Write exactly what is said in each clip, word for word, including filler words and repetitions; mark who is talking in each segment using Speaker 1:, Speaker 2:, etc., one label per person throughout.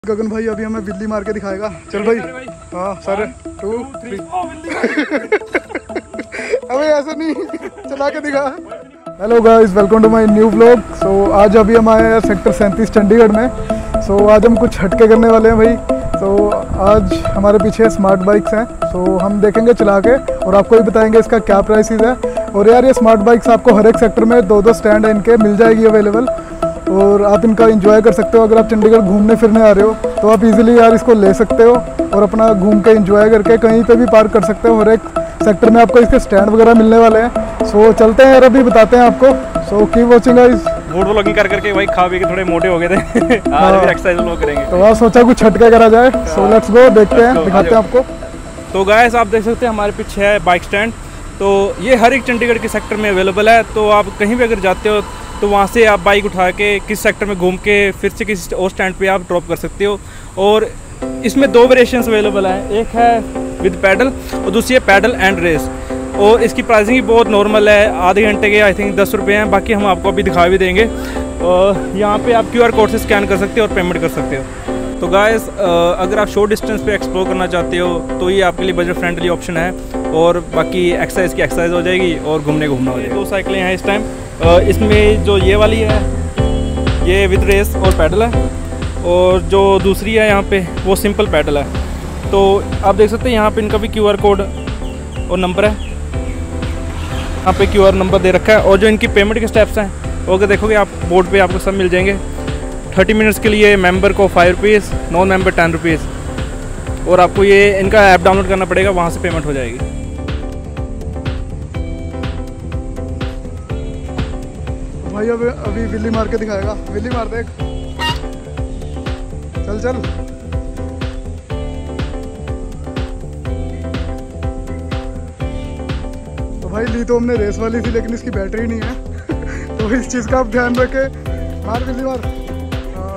Speaker 1: गगन भाई अभी हमें बिल्ली मार के दिखाएगा। चल भाई। हाँ सर टू थ्री। अबे ऐसे नहीं, चला के दिखा। Hello guys, welcome to my new vlog. So आज अभी हम आए हैं सेक्टर सैंतीस चंडीगढ़ में। सो so, आज हम कुछ हटके करने वाले हैं भाई। तो so, आज हमारे पीछे स्मार्ट बाइक्स हैं। सो so, हम देखेंगे चला के और आपको भी बताएंगे इसका क्या प्राइसेस है। और यार ये स्मार्ट बाइक्स आपको हर एक सेक्टर में दो दो स्टैंड है इनके, मिल जाएगी अवेलेबल और आप इनका एंजॉय कर सकते हो। अगर आप चंडीगढ़ घूमने फिरने आ रहे हो तो आप इजीली यार इसको ले सकते हो और अपना घूम के एंजॉय करके कहीं पे भी पार्क कर सकते हो। हर एक सेक्टर में आपको इसके स्टैंड वगैरह मिलने वाले हैं। सो so, चलते हैं यार, अभी बताते हैं आपको। So keep watching guys.
Speaker 2: Food vlogging कर करके भाई खा पी के थोड़े मोटे हो गए थे। आज भी एक्सरसाइज व्लॉग करेंगे
Speaker 1: तो आज सोचा कुछ हटके करा जाए। सो लेट्स गो, देखते हैं, दिखाते हैं आपको।
Speaker 2: तो गाइस आप देख सकते हैं हमारे पीछे है बाइक स्टैंड। तो ये हर एक चंडीगढ़ के सेक्टर में अवेलेबल है। तो आप कहीं भी अगर जाते हो तो वहाँ से आप बाइक उठा के किस सेक्टर में घूम के फिर से किसी और स्टैंड पे आप ड्रॉप कर सकते हो। और इसमें दो वेरिएशंस अवेलेबल हैं, एक है विद पैडल और दूसरी है पैडल एंड रेस। और इसकी प्राइसिंग भी बहुत नॉर्मल है, आधे घंटे के आई थिंक दस रुपये हैं। बाकी हम आपको अभी दिखा भी देंगे। और यहाँ पे आप क्यू आर कोड से स्कैन कर सकते हो और पेमेंट कर सकते हो। तो गाइस अगर आप शॉर्ट डिस्टेंस पे एक्सप्लोर करना चाहते हो तो ये आपके लिए बजट फ्रेंडली ऑप्शन है। और बाकी एक्सरसाइज की एक्सरसाइज हो जाएगी और घूमने घूमना हो जाएगा। दो साइकिलें हैं इस टाइम। इसमें जो ये वाली है ये विद रेस और पैडल है, और जो दूसरी है यहाँ पे वो सिंपल पैडल है। तो आप देख सकते हैं यहाँ पे इनका भी क्यू आर कोड और नंबर है। यहाँ पे क्यू आर नंबर दे रखा है। और जो इनकी पेमेंट के स्टेप्स हैं वो अगर देखोगे आप बोर्ड पे आपको सब मिल जाएंगे। थर्टी मिनट्स के लिए मेंबर को five rupees, non member ten rupees. और आपको ये इनका ऐप डाउनलोड करना पड़ेगा, वहाँ से पेमेंट हो जाएगी।
Speaker 1: भाई अभी अभी बिल्ली मार के दिखाएगा। बिल्ली मार देख, चल चल। तो भाई ली तो हमने रेस वाली थी लेकिन इसकी बैटरी नहीं है। तो इस चीज़ का आप ध्यान रखें। मार बिल्ली मार। हाँ।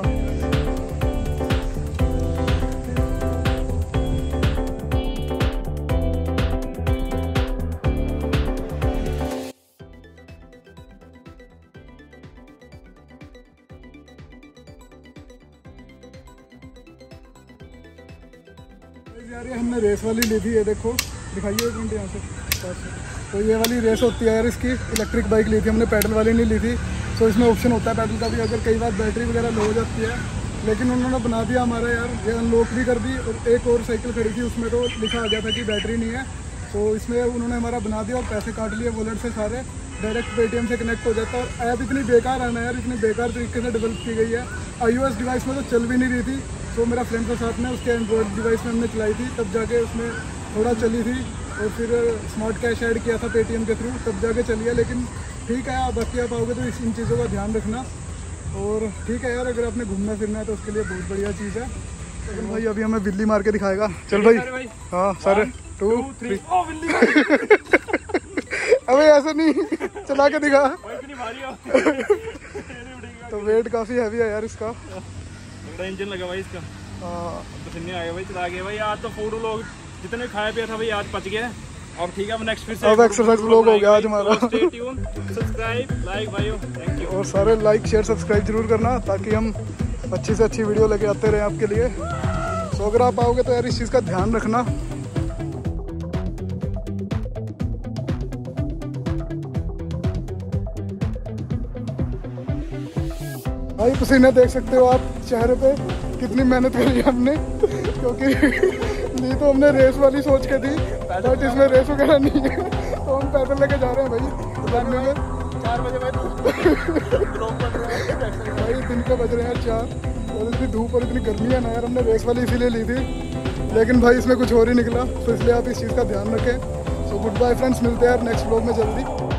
Speaker 1: यार ये हमने रेस वाली ली थी, ये देखो, दिखाइए एक मिनट यहाँ से। तो ये वाली रेस होती है यार, इसकी इलेक्ट्रिक बाइक ली थी हमने, पैडल वाली नहीं ली थी। सो इसमें ऑप्शन होता है पैडल का भी, अगर कई बार बैटरी वगैरह लो हो जाती है। लेकिन उन्होंने बना दिया हमारा यार, ये अनलॉक भी कर दी। और एक और साइकिल खड़ी थी उसमें तो लिखा आ गया था कि बैटरी नहीं है। तो इसमें उन्होंने हमारा बना दिया और पैसे काट लिए वॉलेट से सारे, डायरेक्ट पेटीएम से कनेक्ट हो जाता है। और ऐप इतनी बेकार है ना यार, इतनी बेकार तरीके से डेवलप की गई है। आईओएस डिवाइस में तो चल भी नहीं रही थी। तो मेरा फ्रेंड के साथ में उसके एंड्रॉयड डिवाइस में हमने चलाई थी, तब जाके उसमें थोड़ा चली थी। और फिर स्मार्ट कैश ऐड किया था पेटीएम के थ्रू, तब जाके चली है। लेकिन ठीक है, आप बाकी आप आओगे तो इस इन चीज़ों का ध्यान रखना। और ठीक है यार, अगर आपने घूमना फिरना है तो उसके लिए बहुत बढ़िया चीज़ है। तो भाई अभी हमें बिल्ली मार के दिखाएगा। चल भाई। हाँ सर टू थ्री। अबे ऐसे नहीं, चला के दिखा। तो वेट काफ़ी हैवी है यार इसका।
Speaker 2: इंजन लगा भाई इसका। पसीने आ गए भाई, चला गया भाई। आज तो फूड लोग जितने खाया पिया था भाई आज पच गया। और ठीक है, अब नेक्स्ट फिर से
Speaker 1: अब एक्सरसाइज व्लॉग हो गया आज हमारा।
Speaker 2: स्टे ट्यून, सब्सक्राइब, लाइक भाइयों, थैंक यू।
Speaker 1: और सारे लाइक शेयर सब्सक्राइब जरूर करना ताकि हम अच्छी से अच्छी वीडियो लेके आते रहें आपके लिए। तो अगर आप आओगे तो यार इस चीज़ का ध्यान रखना। भाई पसीने देख सकते हो आप चेहरे पे, कितनी मेहनत करी हमने। क्योंकि ली तो हमने रेस वाली सोच के थी, बट इसमें रेस वगैरह नहीं है। तो हम पैदल लेके जा रहे हैं भाई में।
Speaker 2: चार बजे भाई
Speaker 1: भाई दिन के बज रहे हैं चार, और इतनी धूप और इतनी गर्मी है ना यार। हमने रेस वाली इसीलिए ली थी, लेकिन भाई इसमें कुछ और ही निकला। तो इसलिए आप इस चीज़ का ध्यान रखें। सो गुड बाय फ्रेंड्स, मिलते हैं यार नेक्स्ट व्लॉग में जल्दी।